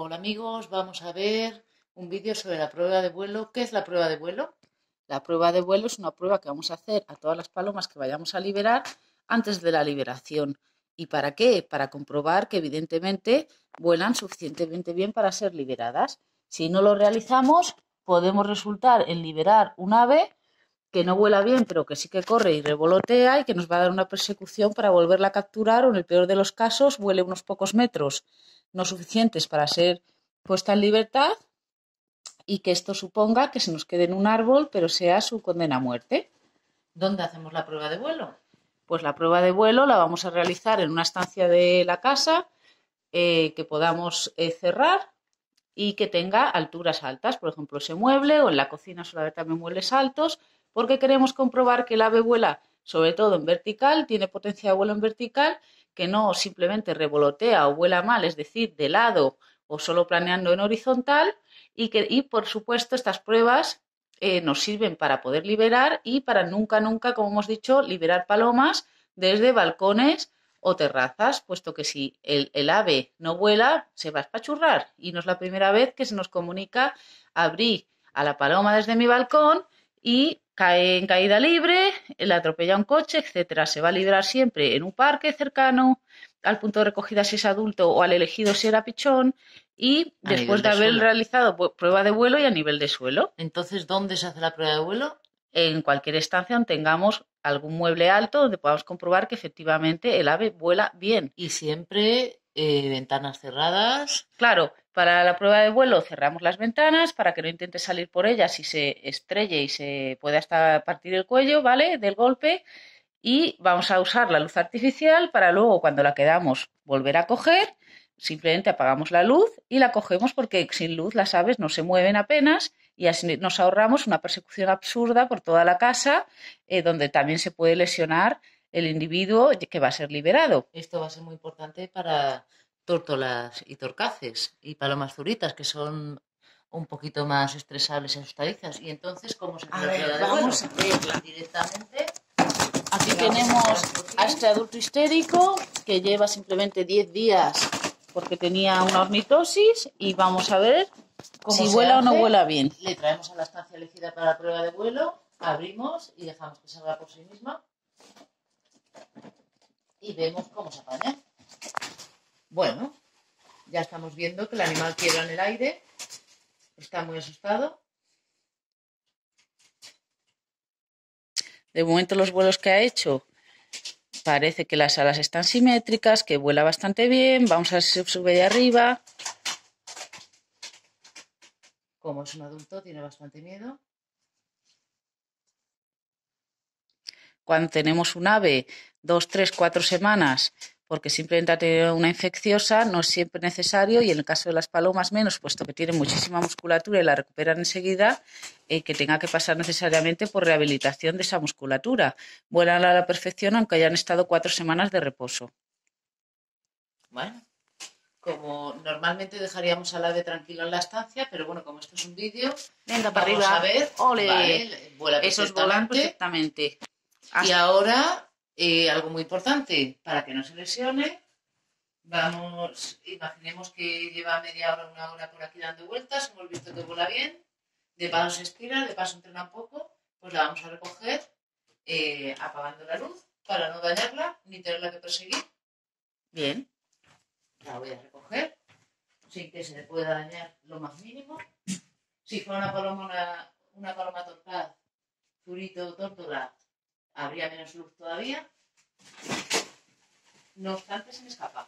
Hola amigos, vamos a ver un vídeo sobre la prueba de vuelo. ¿Qué es la prueba de vuelo? La prueba de vuelo es una prueba que vamos a hacer a todas las palomas que vayamos a liberar antes de la liberación. ¿Y para qué? Para comprobar que evidentemente vuelan suficientemente bien para ser liberadas. Si no lo realizamos, podemos resultar en liberar un ave que no vuela bien, pero que sí que corre y revolotea y que nos va a dar una persecución para volverla a capturar o, en el peor de los casos, vuele unos pocos metros no suficientes para ser puesta en libertad y que esto suponga que se nos quede en un árbol, pero sea su condena a muerte. ¿Dónde hacemos la prueba de vuelo? Pues la prueba de vuelo la vamos a realizar en una estancia de la casa que podamos cerrar y que tenga alturas altas, por ejemplo, ese mueble, o en la cocina suele haber también muebles altos, porque queremos comprobar que el ave vuela sobre todo en vertical, tiene potencia de vuelo en vertical, que no simplemente revolotea o vuela mal, es decir, de lado o solo planeando en horizontal, y por supuesto estas pruebas nos sirven para poder liberar y para nunca, como hemos dicho, liberar palomas desde balcones o terrazas, puesto que si el ave no vuela, se va a espachurrar. Y no es la primera vez que se nos comunica: abrí a la paloma desde mi balcón y cae en caída libre, la atropella un coche, etcétera. Se va a liberar siempre en un parque cercano al punto de recogida si es adulto o al elegido si era pichón, y después de haber realizado prueba de vuelo y a nivel de suelo. Entonces, ¿dónde se hace la prueba de vuelo? En cualquier estancia donde tengamos algún mueble alto donde podamos comprobar que efectivamente el ave vuela bien. Y siempre ventanas cerradas. Claro, para la prueba de vuelo cerramos las ventanas para que no intente salir por ellas y se estrelle y se pueda hasta partir el cuello, ¿vale? Del golpe. Y vamos a usar la luz artificial para luego, cuando la quedamos, volver a coger. Simplemente apagamos la luz y la cogemos, porque sin luz las aves no se mueven apenas y así nos ahorramos una persecución absurda por toda la casa, donde también se puede lesionar el individuo que va a ser liberado. Esto va a ser muy importante para tórtolas y torcaces y palomas zuritas, que son un poquito más estresables y asustadizas. Y entonces, ¿cómo se hace la prueba de vuelo? Vamos a verla Directamente. Aquí tenemos a este adulto histérico que lleva simplemente 10 días porque tenía una ornitosis, y vamos a ver si vuela o no vuela bien. Le traemos a la estancia elegida para la prueba de vuelo, abrimos y dejamos que salga por sí misma y vemos cómo se apaña. Bueno, ya estamos viendo que el animal quiebra en el aire, está muy asustado. De momento los vuelos que ha hecho, parece que las alas están simétricas, que vuela bastante bien. Vamos a ver si se sube de arriba. Como es un adulto, tiene bastante miedo. Cuando tenemos un ave 2, 3, 4 semanas, porque simplemente ha tenido una infecciosa, no es siempre necesario, y en el caso de las palomas menos, puesto que tienen muchísima musculatura y la recuperan enseguida, que tenga que pasar necesariamente por rehabilitación de esa musculatura. Vuelan a la perfección aunque hayan estado 4 semanas de reposo. Bueno, como normalmente dejaríamos al ave tranquilo en la estancia, pero bueno, como esto es un vídeo, venga para arriba. Vamos a ver. ¡Ole! Vale, vuela esos volan perfectamente. Y ahora, algo muy importante, para que no se lesione, imaginemos que lleva media hora, una hora por aquí dando vueltas, hemos visto que vuela bien, de paso se estira, de paso entrena un poco, pues la vamos a recoger apagando la luz para no dañarla ni tenerla que perseguir. Bien. La voy a recoger sin que se le pueda dañar lo más mínimo. Si fuera una paloma torcaz, zurito o tórtola, habría menos luz todavía. No obstante, se me escapa.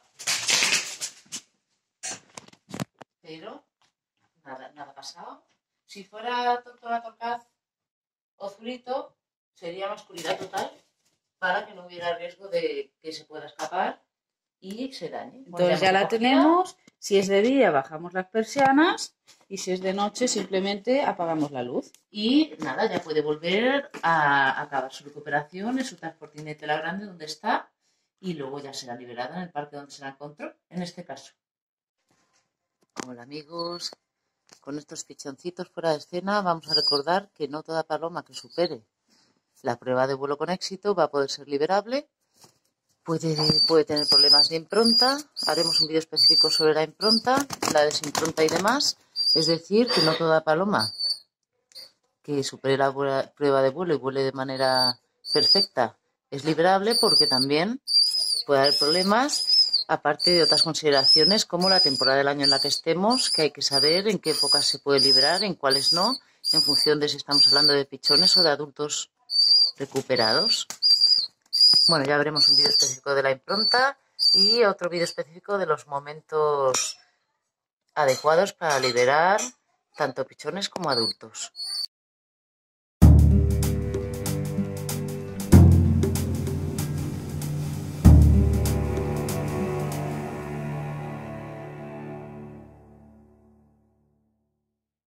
Pero nada ha pasado. Si fuera tórtola, torcaz o zurito, sería una oscuridad total para que no hubiera riesgo de que se pueda escapar y se dañe. Entonces ya la tenemos. Si es de día, bajamos las persianas, y si es de noche, simplemente apagamos la luz. Y nada, ya puede volver a acabar su recuperación en su transportinete La Grande, donde está, y luego ya será liberada en el parque donde se la encontró, en este caso. Hola amigos, con estos pichoncitos fuera de escena vamos a recordar que no toda paloma que supere la prueba de vuelo con éxito va a poder ser liberable. puede tener problemas de impronta. Haremos un vídeo específico sobre la impronta, la desimpronta y demás. Es decir, que no toda paloma que supere la prueba de vuelo y vuele de manera perfecta es librable, porque también puede haber problemas, aparte de otras consideraciones como la temporada del año en la que estemos, que hay que saber en qué épocas se puede librar, en cuáles no, en función de si estamos hablando de pichones o de adultos recuperados. Bueno, ya veremos un vídeo específico de la impronta y otro vídeo específico de los momentos adecuados para liberar tanto pichones como adultos.